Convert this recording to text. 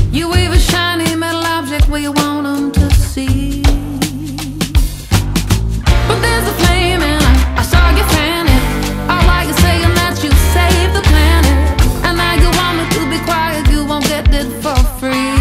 You wave a shiny metal object where you want them to see. But there's a flame and I saw you fan it. All while you're saying that you saved the planet. And now you want me to be quiet, you won't get it for free.